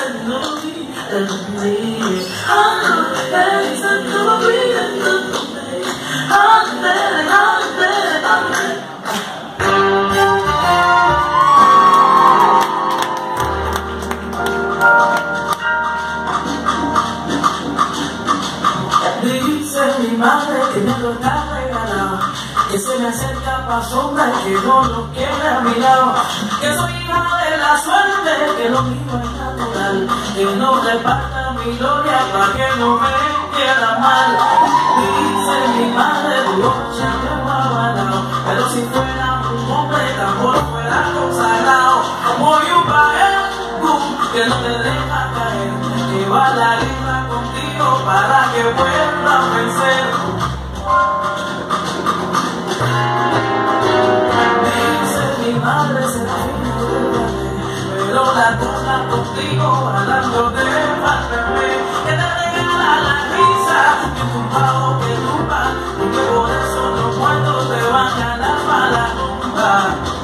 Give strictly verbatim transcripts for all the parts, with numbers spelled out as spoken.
Dice mi madre que me lo está regalado, que se me acerca pa' sombra y que no lo quiere a mi lado, que soy hija de la suerte, que lo mío es natural, que no reparta mi gloria pa' que no me quiera mal. Dice mi madre, Dios ya me ha avalado, pero si fuera un hombre tampoco fuera consagrado, como un pajú que no te deja caer, que va a la guerra contigo para que vuelva a vencer. Dice mi madre se pero la toca contigo hablando de faltarme, que te regala la risa y un pavo que tumba, porque por eso los muertos te van a la mala tumba.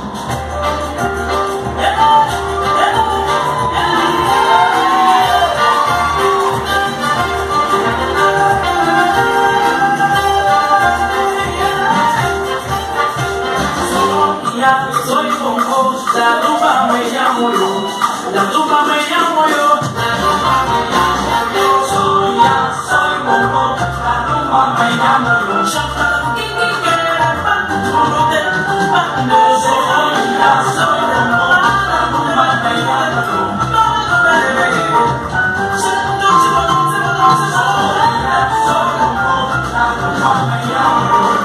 Soy como la rumba me llamo yo, la rumba me llamo yo, la rumba me llamo yo. Soy ya, soy como la rumba me llamo yo. Chapa, kiki, quiere pan, como de pan. Soy ya, soy como la rumba me llamo yo. Soy ya, soy como la rumba me llamo yo.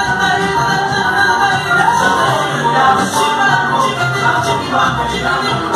Chica, chica, chica, chica, chica, chica, chica,